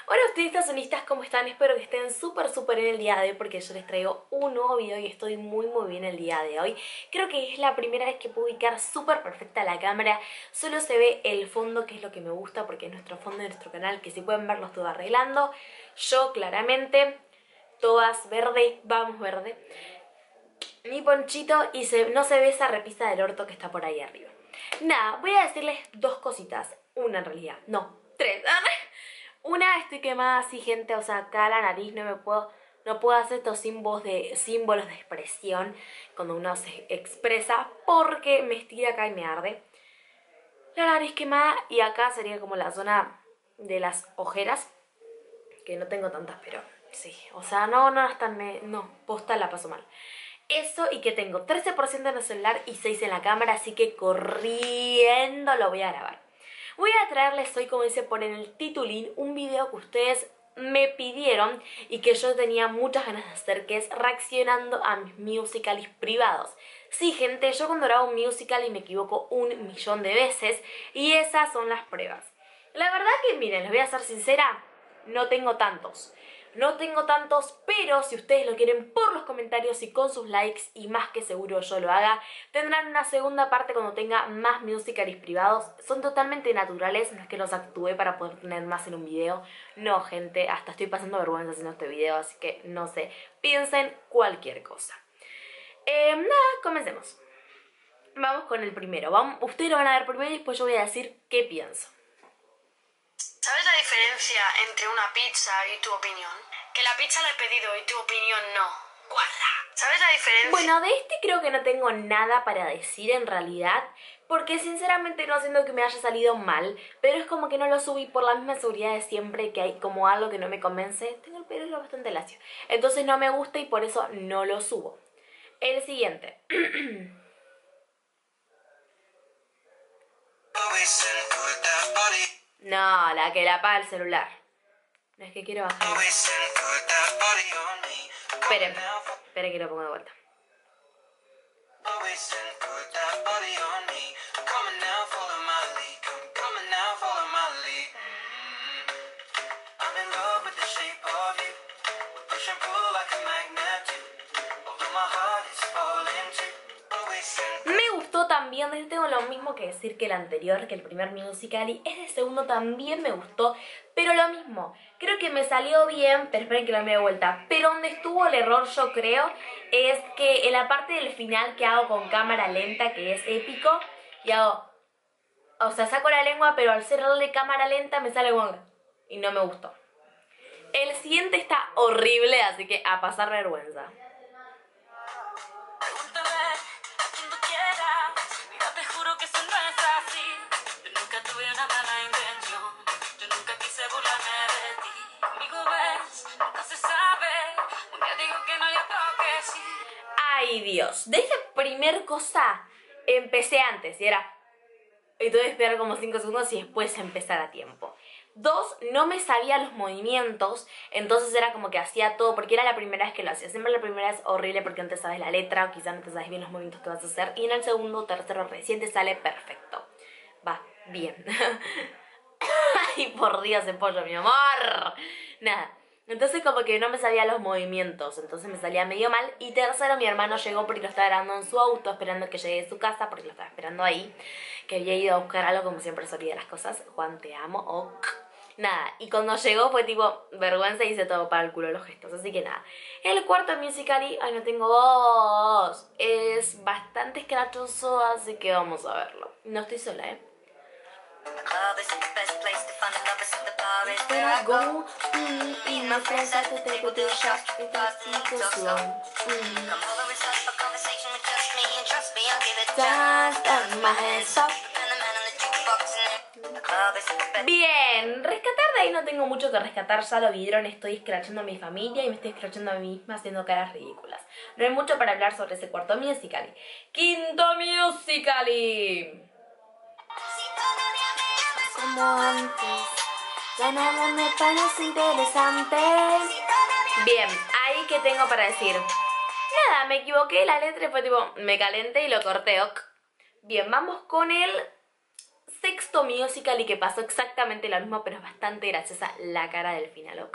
Hola ustedes tazonistas, ¿cómo están? Espero que estén súper en el día de hoy porque yo les traigo un nuevo video y estoy muy bien el día de hoy. Creo que es la primera vez que puedo ubicar súper perfecta la cámara. Solo se ve el fondo, que es lo que me gusta porque es nuestro fondo de nuestro canal, que si pueden verlo estoy arreglando. Yo claramente, todas verde, vamos verde. Mi ponchito y no se ve esa repisa del orto que está por ahí arriba. Nada, voy a decirles dos cositas. Una en realidad, no, tres. Una, estoy quemada así, gente, o sea, acá la nariz no puedo hacer estos símbolos de expresión cuando uno se expresa porque me estira acá y me arde. La nariz quemada y acá sería como la zona de las ojeras, que no tengo tantas, pero sí, o sea, no, posta la paso mal. Eso y que tengo 13% en el celular y 6 en la cámara, así que corriendo lo voy a grabar. Voy a traerles hoy, como dice por en el titulín, un video que ustedes me pidieron y que yo tenía muchas ganas de hacer, que es reaccionando a mis musicals privados. Sí, gente, yo cuando grabo un musical y me equivoco 1.000.000 de veces y esas son las pruebas. La verdad que, miren, les voy a ser sincera, no tengo tantos. No tengo tantos, pero si ustedes lo quieren por los comentarios y con sus likes, y más que seguro yo lo haga, tendrán una segunda parte cuando tenga más musicals privados. Son totalmente naturales, no es que los actúe para poder tener más en un video. No, gente, hasta estoy pasando vergüenza haciendo este video, así que no sé, piensen cualquier cosa. Nada, comencemos. Vamos con el primero. Ustedes lo van a ver primero y después yo voy a decir qué pienso. ¿Sabes la diferencia entre una pizza y tu opinión? Que la pizza la he pedido y tu opinión no. Guarda. ¿Sabes la diferencia? Bueno, de este creo que no tengo nada para decir en realidad, porque sinceramente no siento que me haya salido mal, pero es como que no lo subí por la misma seguridad de siempre, que hay como algo que no me convence. Tengo el pelo bastante lacio, entonces no me gusta y por eso no lo subo. El siguiente. No, la que la apaga el celular. No es que quiero bajar. Esperen que lo pongo de vuelta. Me gustó también, tengo lo mismo que decir que el anterior, que el primer Musical.ly. Este segundo también me gustó, pero lo mismo. Creo que me salió bien, pero esperen que lo me dé vuelta. Pero donde estuvo el error, yo creo, es que en la parte del final que hago con cámara lenta, que es épico, y hago... O sea, saco la lengua, pero al cerrarle cámara lenta me sale como... Y no me gustó. El siguiente está horrible, así que a pasar vergüenza. Ay, Dios. De esa primer cosa empecé antes y era... Y tuve que esperar como 5 segundos y después empezar a tiempo. 2, no me sabía los movimientos, entonces era como que hacía todo, porque era la primera vez que lo hacía. Siempre la primera es horrible porque no te sabes la letra o quizás no te sabes bien los movimientos que vas a hacer. Y en el segundo o tercero recién te sale perfecto. Va, bien. Ay, por Dios, ese pollo, mi amor. Nada. Entonces como que no me sabía los movimientos, entonces me salía medio mal. Y tercero, mi hermano llegó porque lo estaba grabando en su auto, esperando que llegue a su casa, porque lo estaba esperando ahí, que había ido a buscar algo, como siempre se olvida las cosas. Juan, te amo, ok. Nada, y cuando llegó fue tipo vergüenza y hice todo para el culo los gestos, así que nada. El cuarto Musical.ly, ay, no tengo voz, es bastante escrachoso, así que vamos a verlo. No estoy sola, Where I go, and my friends like to take a shot, and go slow. Just on my hands up. Bien, rescatar de ahí no tengo mucho que rescatar, ya lo vieron, estoy escrachando a mi familia y me estoy escrachando a mí misma haciendo caras ridículas. No hay mucho para hablar sobre ese cuarto Musical.ly. Quinto Musical.ly. Como antes, ya nada me parece interesante. Bien, ahí que tengo para decir. Nada, me equivoqué, la letra fue tipo, me calenté y lo corté, ok. Bien, vamos con el sexto Sexto Musical y que pasó exactamente lo mismo, pero es bastante graciosa la cara del final, loco.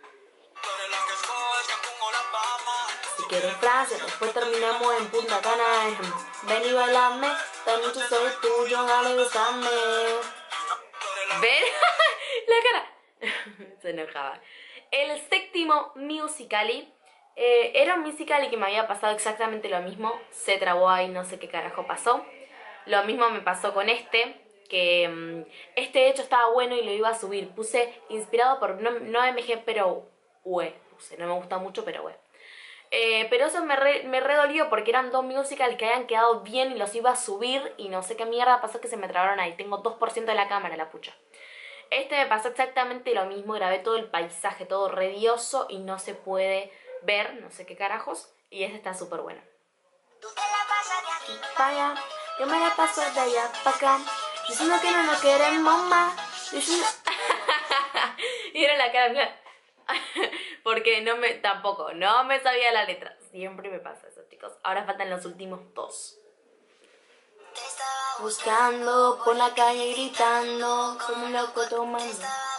Si quieres Francia, después terminamos en Punta Cana. Ven y bailame, esta noche soy tuyo, dale, besame. ¿Ven? La cara. Se enojaba. El Séptimo Musical.ly era un musical y que me había pasado exactamente lo mismo. Se trabó ahí, no sé qué carajo pasó. Lo mismo me pasó con este, que este de hecho estaba bueno y lo iba a subir. Puse inspirado por no MG, pero puse. No me gusta mucho, pero pero eso me redolió porque eran dos musicals que habían quedado bien y los iba a subir y no sé qué mierda pasó que se me trabaron ahí. Tengo 2% de la cámara, la pucha. Este me pasó exactamente lo mismo, grabé todo el paisaje, todo redioso y no se puede ver, no sé qué carajos, y este está súper bueno. Tú te la pasas de aquí para allá, yo me la paso de allá para acá, diciendo que no nos queremos más, diciendo... Y era la cara mía. Porque no me sabía la letra. Siempre me pasa eso, chicos. Ahora faltan los últimos dos. Te estaba buscando por la calle gritando como un loco tomando.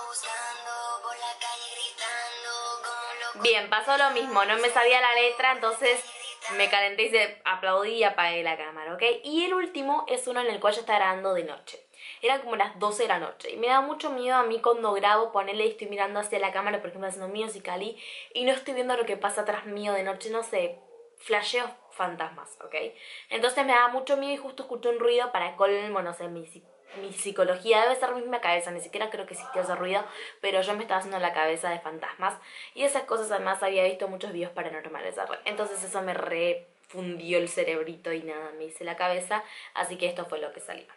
Bien, pasó lo mismo, no me sabía la letra, entonces me calenté y se aplaudí y apagué la cámara, ¿ok? Y el último es uno en el cual yo estaba grabando de noche. Eran como las 12 de la noche y me da mucho miedo a mí cuando grabo ponerle y estoy mirando hacia la cámara, por ejemplo haciendo Musical.ly, y no estoy viendo lo que pasa atrás mío de noche, no sé, flasheo fantasmas, ¿ok? Entonces me daba mucho miedo y justo escuché un ruido para colmo, no sé, mi psicología debe ser mi misma cabeza, ni siquiera creo que existió ese ruido, pero yo me estaba haciendo la cabeza de fantasmas y esas cosas. Además había visto muchos videos paranormales, entonces eso me refundió el cerebrito y nada, me hice la cabeza, así que esto fue lo que salió.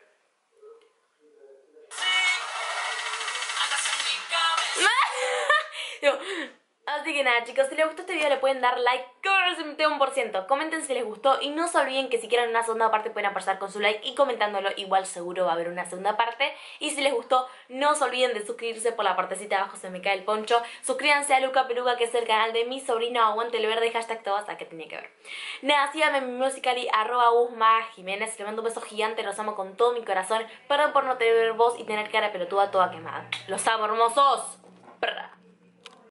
Así que nada, chicos, si les gustó este video le pueden dar like, que ahora se mete 1%. Comenten si les gustó y no se olviden que si quieren una segunda parte pueden apoyar con su like y comentándolo, igual seguro va a haber una segunda parte. Y si les gustó, no se olviden de suscribirse por la partecita de abajo, se me cae el poncho. Suscríbanse a Luca Peluca, que es el canal de mi sobrino, aguante el verde, hashtag todo hasta que tenía que ver. Nada, síganme en mi Musical.ly, @Jiménez. Les mando un beso gigante, los amo con todo mi corazón. Perdón por no tener voz y tener cara pelotuda toda quemada. Los amo, hermosos. Prr.